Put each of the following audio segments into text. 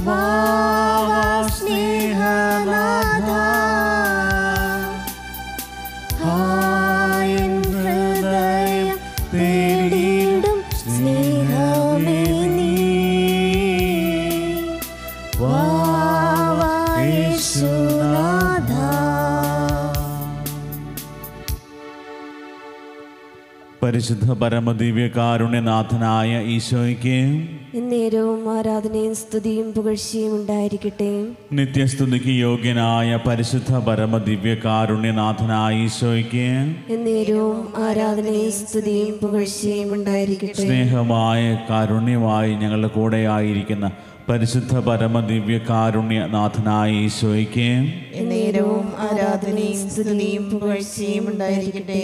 പരിശുദ്ധ പരമദിവ്യകാരുണ്യനാഥനായ ഈശോയ്ക്ക് എന്നേരവും ആരാധനയും സ്തുതിയും പുകഴ്ചയും ഉണ്ടായിരിക്കട്ടെ. നിത്യസ്തുതിക്ക് യോഗ്യനായ പരിശുദ്ധ പരമദിവ്യകാരുണ്യനാഥനായ ഈശോയ്ക്ക് എന്നേരവും ആരാധനയും സ്തുതിയും പുകഴ്ചയും ഉണ്ടായിരിക്കട്ടെ. സ്നേഹമായ കാരുണ്യമായി ഞങ്ങളുടെ കൂടെ ആയിരിക്കുന്ന പരിശുദ്ധ പരമദിവ്യകാരുണ്യനാഥനായ ഈശോയ്ക്ക് എന്നേരവും ആരാധനയും സ്തുതിയും പുകഴ്ചയും ഉണ്ടായിരിക്കട്ടെ.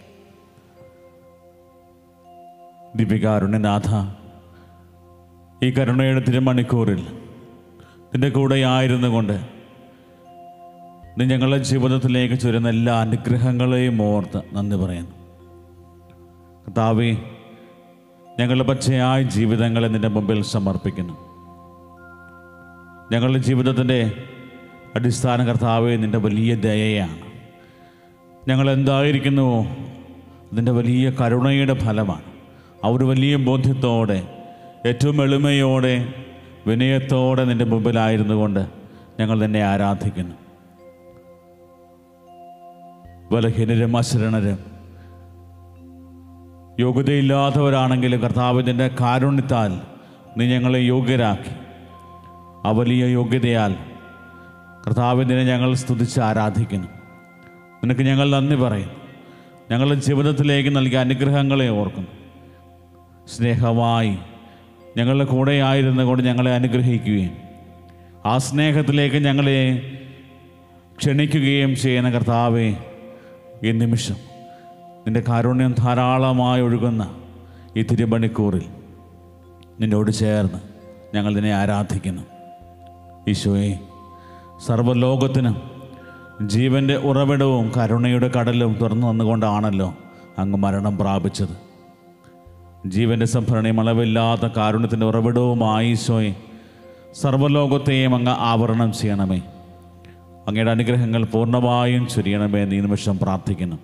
ദിവ്യകാരുണ്യനാഥ, ഈ കരുണയുടെ തിരുമണിക്കൂറിൽ നിന്റെ കൂടെ ആയിരുന്നു കൊണ്ട് നീ ഞങ്ങളുടെ ജീവിതത്തിലേക്ക് ചുരുന്ന എല്ലാ അനുഗ്രഹങ്ങളെയും ഓർത്ത് നന്ദി പറയുന്നു. കർത്താവേ, ഞങ്ങളുടെ പച്ചയായ ജീവിതങ്ങളെ നിന്റെ മുമ്പിൽ സമർപ്പിക്കുന്നു. ഞങ്ങളുടെ ജീവിതത്തിൻ്റെ അടിസ്ഥാന കർത്താവേ നിന്റെ വലിയ ദയയാണ്. ഞങ്ങളെന്തായിരിക്കുന്നുവോ അതിൻ്റെ വലിയ കരുണയുടെ ഫലമാണ്. ആ ഒരു വലിയ ബോധ്യത്തോടെ, ഏറ്റവും എളിമയോടെ, വിനയത്തോടെ നിൻ്റെ മുമ്പിലായിരുന്നു കൊണ്ട് ഞങ്ങൾ നിന്നെ ആരാധിക്കുന്നു. ബലഹീനരും അശരണരും യോഗ്യതയില്ലാത്തവരാണെങ്കിലും കർത്താവിൻ്റെ കാരുണ്യത്താൽ നീ ഞങ്ങളെ യോഗ്യരാക്കി. ആ വലിയ യോഗ്യതയാൽ കർത്താവിനെ ഞങ്ങൾ സ്തുതിച്ച് ആരാധിക്കുന്നു. നിനക്ക് ഞങ്ങൾ നന്ദി പറയുന്നു. ഞങ്ങളുടെ ജീവിതത്തിലേക്ക് നൽകിയ അനുഗ്രഹങ്ങളെ ഓർക്കുന്നു. സ്നേഹമായി ഞങ്ങളുടെ കൂടെ ആയിരുന്നു കൊണ്ട് ഞങ്ങളെ അനുഗ്രഹിക്കുകയും ആ സ്നേഹത്തിലേക്ക് ഞങ്ങളെ ക്ഷണിക്കുകയും ചെയ്യുന്ന കർത്താവേ, ഈ നിമിഷം നിൻ്റെ കാരുണ്യം ധാരാളമായി ഒഴുകുന്ന ഈ തിരുമണിക്കൂറിൽ നിന്നോട് ചേർന്ന് ഞങ്ങൾ നിന്നെ ആരാധിക്കുന്നു. ഈശോയെ, സർവ്വലോകത്തിനും ജീവൻ്റെ ഉറവിടവും കരുണയുടെ കടലും തുറന്നു വന്നുകൊണ്ടാണല്ലോ അങ്ങ് മരണം പ്രാപിച്ചത്. ജീവൻ്റെ സംഭരണിയും അളവില്ലാത്ത കാരുണ്യത്തിൻ്റെ ഉറവിടവുമായി ഈശോയെ, സർവ്വലോകത്തെയും അങ്ങ് ആവരണം ചെയ്യണമേ. അങ്ങയുടെ അനുഗ്രഹങ്ങൾ പൂർണ്ണമായും ചൊരിയണമേ എന്ന് ഈ നിമിഷം പ്രാർത്ഥിക്കുന്നു.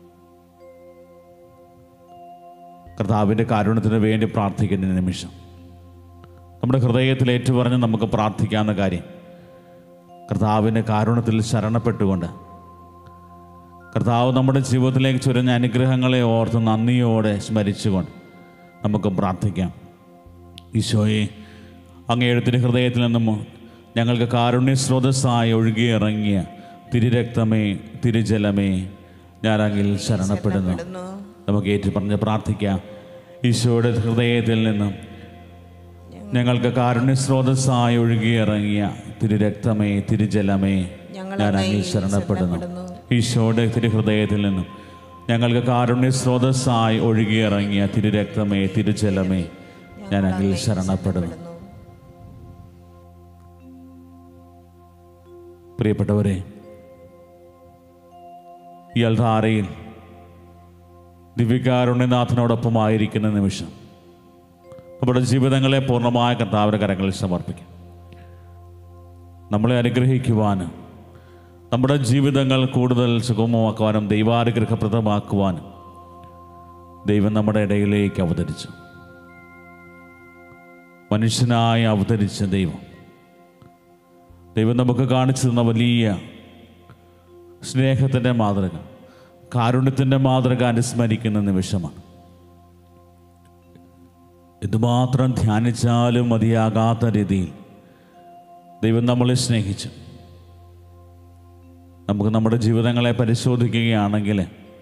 കർത്താവിൻ്റെ കാരുണ്യത്തിന് വേണ്ടി പ്രാർത്ഥിക്കുന്ന നിമിഷം നമ്മുടെ ഹൃദയത്തിൽ ഏറ്റുപറഞ്ഞ് നമുക്ക് പ്രാർത്ഥിക്കാവുന്ന കാര്യം, കർത്താവിൻ്റെ കാരുണ്യത്തിൽ ശരണപ്പെട്ടുകൊണ്ട് കർത്താവ് നമ്മുടെ ജീവിതത്തിലേക്ക് ചൊരിഞ്ഞ അനുഗ്രഹങ്ങളെ ഓർത്ത് നന്ദിയോടെ സ്മരിച്ചുകൊണ്ട് നമുക്ക് പ്രാർത്ഥിക്കാം. ഈശോയെ, അങ്ങയുടെ തിരുഹൃദയത്തിൽ നിന്നും ഞങ്ങൾക്ക് കാരുണ്യ സ്രോതസ്സായി ഒഴുകിയിറങ്ങിയ തിരുരക്തമേ, തിരുജലമേ, ഞാൻ അങ്ങിൽ ശരണപ്പെടുന്നു. നമുക്ക് ഏറ്റുപറഞ്ഞ് പ്രാർത്ഥിക്കാം. ഈശോയുടെ ഹൃദയത്തിൽ നിന്നും ഞങ്ങൾക്ക് കാരുണ്യ സ്രോതസ്സായി ഒഴുകിയിറങ്ങിയ തിരുരക്തമേ, തിരുജലമേ, ഞാൻ അങ്ങിൽ ശരണപ്പെടുന്നു. ഈശോയുടെ തിരുഹൃദയത്തിൽ നിന്നും ഞങ്ങൾക്ക് കാരുണ്യ സ്രോതസ്സായി ഒഴുകിയിറങ്ങിയ തിരുരക്തമേ, തിരുജലമേ, ഞാൻ അങ്ങിൽ ശരണപ്പെടുന്നു. പ്രിയപ്പെട്ടവരെ, ഈ അൽത്താരയിൽ ദിവ്യകാരുണ്യനാഥനോടൊപ്പമായിരിക്കുന്ന നിമിഷം നമ്മുടെ ജീവിതങ്ങളെ പൂർണ്ണമായ കർത്താവിൻ്റെ കരങ്ങളിൽ സമർപ്പിക്കും. നമ്മളെ അനുഗ്രഹിക്കുവാനും നമ്മുടെ ജീവിതങ്ങൾ കൂടുതൽ സുഗമമാക്കുവാനും ദൈവാനുഗ്രഹപ്രദമാക്കുവാനും ദൈവം നമ്മുടെ ഇടയിലേക്ക് അവതരിച്ചു. മനുഷ്യനായി അവതരിച്ച ദൈവം നമുക്ക് കാണിച്ചു തന്ന വലിയ സ്നേഹത്തിൻ്റെ മാതൃക, കാരുണ്യത്തിൻ്റെ മാതൃക അനുസ്മരിക്കുന്ന നിമിഷമാണ്. എന്തുമാത്രം ധ്യാനിച്ചാലും മതിയാകാത്ത രീതിയിൽ ദൈവം നമ്മളെ സ്നേഹിച്ചു. നമുക്ക് നമ്മുടെ ജീവിതങ്ങളെ പരിശോധിക്കുകയാണെങ്കിൽ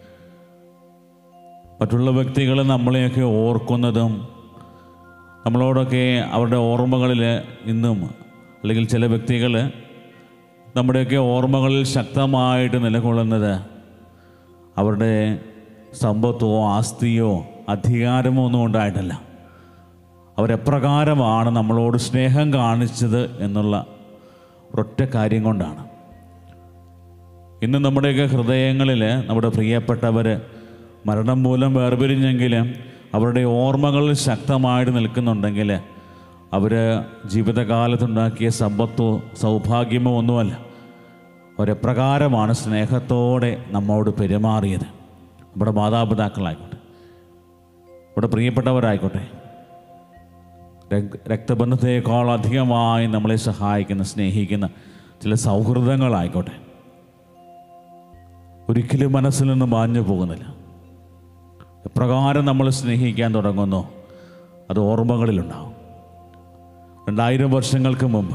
മറ്റുള്ള വ്യക്തികൾ നമ്മളെയൊക്കെ ഓർക്കുന്നതും നമ്മളോടൊക്കെ അവരുടെ ഓർമ്മകളിൽ ഇന്നും, അല്ലെങ്കിൽ ചില വ്യക്തികൾ നമ്മുടെയൊക്കെ ഓർമ്മകളിൽ ശക്തമായിട്ട് നിലകൊള്ളുന്നത് അവരുടെ സമ്പത്തോ ആസ്തിയോ അധികാരമോ ഒന്നും ഉണ്ടായിട്ടല്ല, അവരെപ്രകാരമാണ് നമ്മളോട് സ്നേഹം കാണിച്ചത് എന്നുള്ള ഒരൊറ്റ കാര്യം കൊണ്ടാണ്. ഇന്ന് നമ്മുടെയൊക്കെ ഹൃദയങ്ങളിൽ നമ്മുടെ പ്രിയപ്പെട്ടവർ മരണം മൂലം വേർപിരിഞ്ഞെങ്കിലും അവരുടെ ഓർമ്മകൾ ശക്തമായിട്ട് നിൽക്കുന്നുണ്ടെങ്കിൽ അവർ ജീവിതകാലത്തുണ്ടാക്കിയ സമ്പത്തോ സൗഭാഗ്യമോ ഒന്നുമല്ല. അവരെപ്രകാരമാണ് സ്നേഹത്തോടെ നമ്മോട് പെരുമാറിയത്. നമ്മുടെ മാതാപിതാക്കളായിക്കോട്ടെ, നമ്മുടെ പ്രിയപ്പെട്ടവരായിക്കോട്ടെ, രക്തബന്ധത്തെക്കാൾ അധികമായി നമ്മളെ സഹായിക്കുന്ന, സ്നേഹിക്കുന്ന ചില സൗഹൃദങ്ങളായിക്കോട്ടെ, ഒരിക്കലും മനസ്സിൽ നിന്ന് മാഞ്ഞു പോകുന്നില്ല. എപ്രകാരം നമ്മൾ സ്നേഹിക്കാൻ തുടങ്ങുന്നോ അത് ഓർമ്മകളിലുണ്ടാവും. 2000 വർഷങ്ങൾക്ക് മുമ്പ്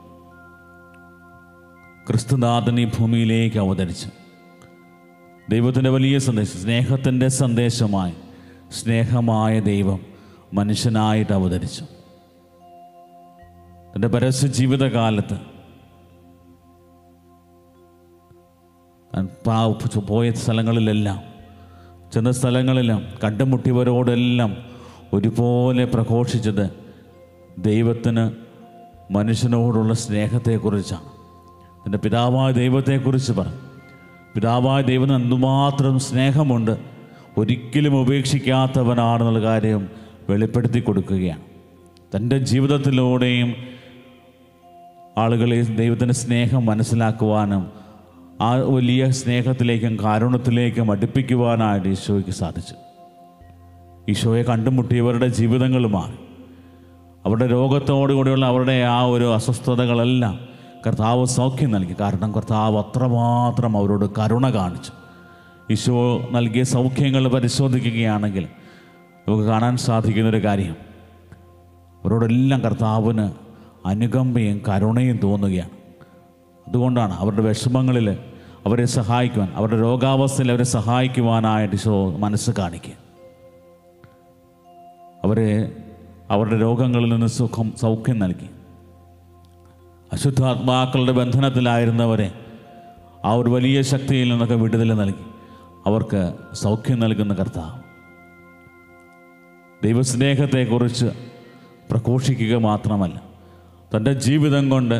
ക്രിസ്തുനാഥൻ ഈ ഭൂമിയിലേക്ക് അവതരിച്ചു. ദൈവത്തിൻ്റെ വലിയ സന്ദേശം, സ്നേഹത്തിൻ്റെ സന്ദേശമായി സ്നേഹമായ ദൈവം മനുഷ്യനായിട്ട് അവതരിച്ചു. തൻ്റെ പരസ്യ ജീവിതകാലത്ത് പോയ സ്ഥലങ്ങളിലെല്ലാം, ചെന്ന സ്ഥലങ്ങളിലും കണ്ടുമുട്ടിയവരോടെല്ലാം ഒരുപോലെ പ്രഘോഷിച്ചത് ദൈവത്തിന് മനുഷ്യനോടുള്ള സ്നേഹത്തെക്കുറിച്ചാണ്. തൻ്റെ പിതാവായ ദൈവത്തെക്കുറിച്ച് പറഞ്ഞു. പിതാവായ ദൈവത്തിന് എന്തുമാത്രം സ്നേഹമുണ്ട്, ഒരിക്കലും ഉപേക്ഷിക്കാത്തവനാണെന്നുള്ള കാര്യം വെളിപ്പെടുത്തി കൊടുക്കുകയാണ്. തൻ്റെ ജീവിതത്തിലൂടെയും ആളുകളെ ദൈവത്തിൻ്റെ സ്നേഹം മനസ്സിലാക്കുവാനും ആ വലിയ സ്നേഹത്തിലേക്കും കാരുണ്യത്തിലേക്കും അടുപ്പിക്കുവാനായിട്ട് ഈശോയ്ക്ക് സാധിച്ചു. ഈശോയെ കണ്ടുമുട്ടിയവരുടെ ജീവിതങ്ങൾ മാറി. അവരുടെ രോഗത്തോടുകൂടിയുള്ള അവരുടെ ആ ഒരു അസ്വസ്ഥതകളെല്ലാം കർത്താവ് സൗഖ്യം നൽകി. കാരണം കർത്താവ് അത്രമാത്രം അവരോട് കരുണ കാണിച്ചു. ഈശോ നൽകിയ സൗഖ്യങ്ങൾ പരിശോധിക്കുകയാണെങ്കിൽ നമുക്ക് കാണാൻ സാധിക്കുന്നൊരു കാര്യം, അവരോടെല്ലാം കർത്താവിന് അനുകമ്പയും കരുണയും തോന്നുകയാണ്. അതുകൊണ്ടാണ് അവരുടെ വിഷമങ്ങളിൽ അവരെ സഹായിക്കുവാൻ, അവരുടെ രോഗാവസ്ഥയിൽ അവരെ സഹായിക്കുവാനായിട്ട് ഈശോ മനസ്സ് കാണിക്കുക. അവരുടെ രോഗങ്ങളിൽ നിന്ന് സൗഖ്യം നൽകി. അശുദ്ധാത്മാക്കളുടെ ബന്ധനത്തിലായിരുന്നവരെ ആ ഒരു വലിയ ശക്തിയിൽ നിന്നൊക്കെ വിടുതൽ നൽകി അവർക്ക് സൗഖ്യം നൽകുന്ന കർത്താവ്. ദൈവസ്നേഹത്തെക്കുറിച്ച് പ്രഘോഷിക്കുക മാത്രമല്ല, തൻ്റെ ജീവിതം കൊണ്ട്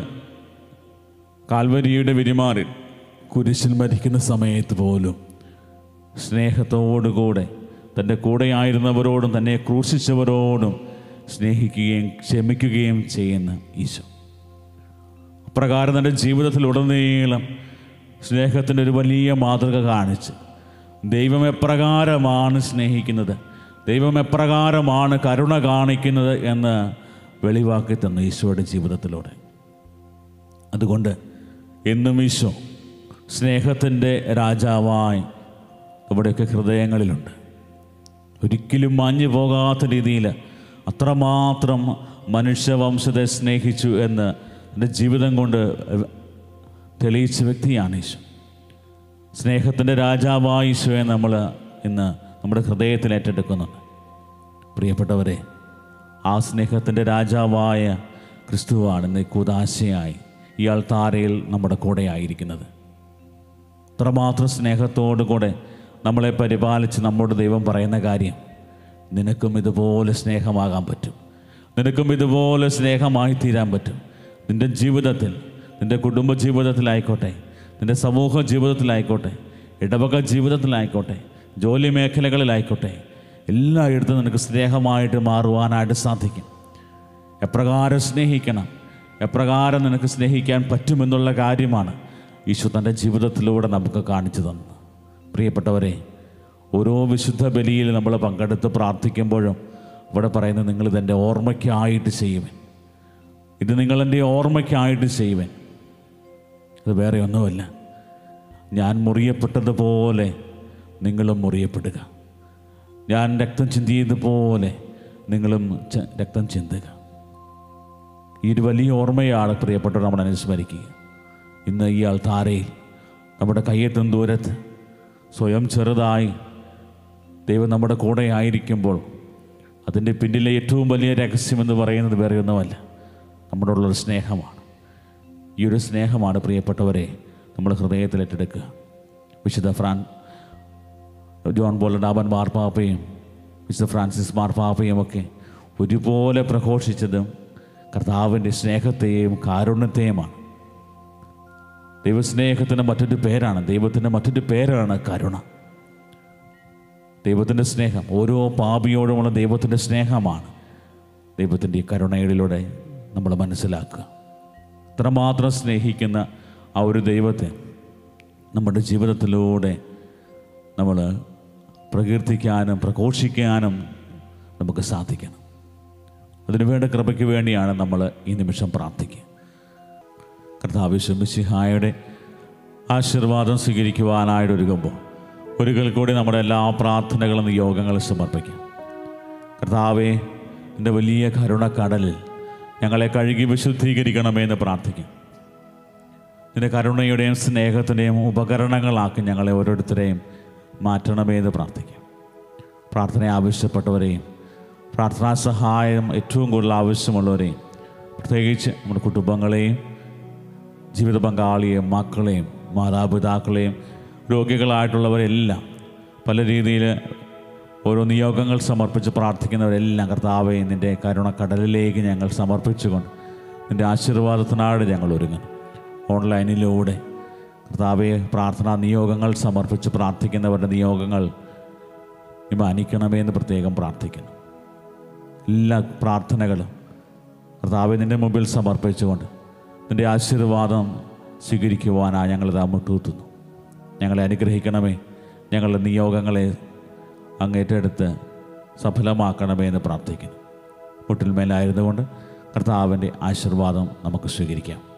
കാൽവരിയുടെ വിരിമാറിൽ കുരിശിൽ മരിക്കുന്ന സമയത്ത് പോലും സ്നേഹത്തോടുകൂടെ തൻ്റെ കൂടെയായിരുന്നവരോടും തന്നെ ക്രൂശിച്ചവരോടും സ്നേഹിക്കുകയും ക്ഷമിക്കുകയും ചെയ്യുന്ന ഈശോ. അപ്രകാരം തൻ്റെ ജീവിതത്തിലുടനീളം സ്നേഹത്തിൻ്റെ ഒരു വലിയ മാതൃക കാണിച്ച് ദൈവം എപ്രകാരമാണ് സ്നേഹിക്കുന്നത്, ദൈവം എപ്രകാരമാണ് കരുണ കാണിക്കുന്നത് എന്ന് വെളിവാക്കി തന്നു ഈശോയുടെ ജീവിതത്തിലൂടെ. അതുകൊണ്ട് എന്നും ഈശോ സ്നേഹത്തിൻ്റെ രാജാവായി നമ്മുടെയൊക്കെ ഹൃദയങ്ങളിലുണ്ട്. ഒരിക്കലും മാഞ്ഞു പോകാത്ത രീതിയിൽ അത്രമാത്രം മനുഷ്യവംശത്തെ സ്നേഹിച്ചു എന്ന് എൻ്റെ ജീവിതം കൊണ്ട് തെളിയിച്ച വ്യക്തിയാണ് ഈശോ. സ്നേഹത്തിൻ്റെ രാജാവായ ഈശോയെ നമ്മൾ ഇന്ന് നമ്മുടെ ഹൃദയത്തിൽ ഏറ്റെടുക്കുന്നുണ്ട്. പ്രിയപ്പെട്ടവരെ, ആ സ്നേഹത്തിൻ്റെ രാജാവായ ക്രിസ്തുവാണ് ഇന്ന് കൂദാശയായി ഈ അൾത്താരയിൽ നമ്മുടെ കൂടെ ആയിരിക്കുന്നത്. അത്രമാത്രം സ്നേഹത്തോടു കൂടെ നമ്മളെ പരിപാലിച്ച് നമ്മോട് ദൈവം പറയുന്ന കാര്യം, നിനക്കും ഇതുപോലെ സ്നേഹമാകാൻ പറ്റും, നിനക്കും ഇതുപോലെ സ്നേഹമായി തീരാൻ പറ്റും. നിൻ്റെ ജീവിതത്തിൽ, നിൻ്റെ കുടുംബ ജീവിതത്തിലായിക്കോട്ടെ, നിൻ്റെ സമൂഹ ജീവിതത്തിലായിക്കോട്ടെ, ഇടവക ജീവിതത്തിലായിക്കോട്ടെ, ജോലി മേഖലകളിലായിക്കോട്ടെ, എല്ലായിടത്തും നിനക്ക് സ്നേഹമായിട്ട് മാറുവാനായിട്ട് സാധിക്കും. എപ്രകാരം സ്നേഹിക്കണം, എപ്രകാരം നിനക്ക് സ്നേഹിക്കാൻ പറ്റുമെന്നുള്ള കാര്യമാണ് ഈശോ തൻ്റെ ജീവിതത്തിലൂടെ നമുക്ക് കാണിച്ചു തന്നത്. പ്രിയപ്പെട്ടവരെ, ഓരോ വിശുദ്ധ ബലിയിൽ നമ്മൾ പങ്കെടുത്ത് പ്രാർത്ഥിക്കുമ്പോഴും ഇവിടെ പറയുന്നത്, നിങ്ങളിതെൻ്റെ ഓർമ്മയ്ക്കായിട്ട് ചെയ്യുവൻ, ഇത് നിങ്ങളെൻ്റെ ഓർമ്മയ്ക്കായിട്ട് ചെയ്യുവൻ. അത് വേറെ ഒന്നുമല്ല, ഞാൻ മുറിയപ്പെട്ടതുപോലെ നിങ്ങളും മുറിയപ്പെടുക, ഞാൻ രക്തം ചിന്തിയതുപോലെ നിങ്ങളും രക്തം ചിന്തുക. ഈ ഒരു വലിയ ഓർമ്മയാണ് പ്രിയപ്പെട്ടവർ നമ്മൾ അനുസ്മരിക്കുക. ഇന്ന് ഈ അൾത്താരയിൽ നമ്മുടെ കയ്യെത്തും ദൂരത്ത് സ്വയം ചെറുതായി ദൈവം നമ്മുടെ കൂടെ ആയിരിക്കുമ്പോൾ അതിൻ്റെ പിന്നിലെ ഏറ്റവും വലിയ രഹസ്യമെന്ന് പറയുന്നത് വേറെ ഒന്നുമല്ല, നമ്മുടെ ഉള്ളൊരു സ്നേഹമാണ്. ഈ ഒരു സ്നേഹമാണ് പ്രിയപ്പെട്ടവരെ നമ്മൾ ഹൃദയത്തിൽ ഏറ്റെടുക്കുക. വിശുദ്ധ ജോൺ പോൾ രണ്ടാമൻ മാർപ്പാപ്പയും വിശുദ്ധ ഫ്രാൻസിസ് മാർപ്പാപ്പയും ഒക്കെ ഒരുപോലെ പ്രഘോഷിച്ചതും കർത്താവിൻ്റെ സ്നേഹത്തെയും കാരുണ്യത്തെയുമാണ്. ദൈവസ്നേഹത്തിൻ്റെ മറ്റൊരു പേരാണ്, ദൈവത്തിൻ്റെ മറ്റൊരു പേരാണ് കരുണ. ദൈവത്തിൻ്റെ സ്നേഹം ഓരോ പാപിയോടുമുള്ള ദൈവത്തിൻ്റെ സ്നേഹമാണ് ദൈവത്തിൻ്റെ ഈ കരുണയിലൂടെ നമ്മൾ മനസ്സിലാക്കുക. ഇത്രമാത്രം സ്നേഹിക്കുന്ന ആ ഒരു ദൈവത്തെ നമ്മുടെ ജീവിതത്തിലൂടെ നമ്മൾ പ്രകീർത്തിക്കാനും പ്രഘോഷിക്കാനും നമുക്ക് സാധിക്കണം. അതിനുവേണ്ട കൃപയ്ക്ക് വേണ്ടിയാണ് നമ്മൾ ഈ നിമിഷം പ്രാർത്ഥിക്കുക. കർത്താവ് മിശിഹായുടെ ആശീർവാദം സ്വീകരിക്കുവാനായിട്ടൊരുങ്ങുമ്പോൾ ഒരിക്കൽ കൂടി നമ്മുടെ എല്ലാ പ്രാർത്ഥനകളും നിയോഗങ്ങളും സമർപ്പിക്കാം. കർത്താവേ, എൻ്റെ വലിയ കരുണക്കടലിൽ ഞങ്ങളെ കഴുകി വിശുദ്ധീകരിക്കണമേ എന്ന് പ്രാർത്ഥിക്കും. നിൻ്റെ കരുണയുടെയും സ്നേഹത്തിൻ്റെയും ഉപകരണങ്ങളാക്കി ഞങ്ങളെ ഓരോരുത്തരെയും മാറ്റണമേ എന്ന് പ്രാർത്ഥിക്കാം. പ്രാർത്ഥന ആവശ്യപ്പെട്ടവരെയും പ്രാർത്ഥനാ സഹായം ഏറ്റവും കൂടുതൽ ആവശ്യമുള്ളവരെയും, പ്രത്യേകിച്ച് നമ്മുടെ കുടുംബങ്ങളെയും ജീവിത പങ്കാളിയെയും മക്കളെയും മാതാപിതാക്കളെയും രോഗികളായിട്ടുള്ളവരെല്ലാം പല രീതിയിൽ ഓരോ നിയോഗങ്ങൾ സമർപ്പിച്ച് പ്രാർത്ഥിക്കുന്നവരെല്ലാം കർത്താവേ, നിൻ്റെ കരുണക്കടലിലേക്ക് ഞങ്ങൾ സമർപ്പിച്ചുകൊണ്ട് നിൻ്റെ ആശീർവാദത്തിനാട് ഞങ്ങൾ ഒരുങ്ങുന്നു. ഓൺലൈനിലൂടെ കർത്താവേ, പ്രാർത്ഥനാ നിയോഗങ്ങൾ സമർപ്പിച്ച് പ്രാർത്ഥിക്കുന്നവരുടെ നിയോഗങ്ങൾ മാനിക്കണമേ എന്ന് പ്രത്യേകം പ്രാർത്ഥിക്കുന്നു. എല്ലാ പ്രാർത്ഥനകളും കർത്താവേ നിൻ്റെ മുമ്പിൽ സമർപ്പിച്ചുകൊണ്ട് നിൻ്റെ ആശീർവാദം സ്വീകരിക്കുവാനായി ഞങ്ങളിത് മുട്ടുകുത്തുന്നു. ഞങ്ങളെ അനുഗ്രഹിക്കണമേ, ഞങ്ങളുടെ നിയോഗങ്ങളെ അങ്ങേറ്റെടുത്ത് സഫലമാക്കണമേ എന്ന് പ്രാർത്ഥിക്കുന്നു. മുട്ടിന്മേലായിരുന്നുകൊണ്ട് കർത്താവിൻ്റെ ആശീർവാദം നമുക്ക് സ്വീകരിക്കാം.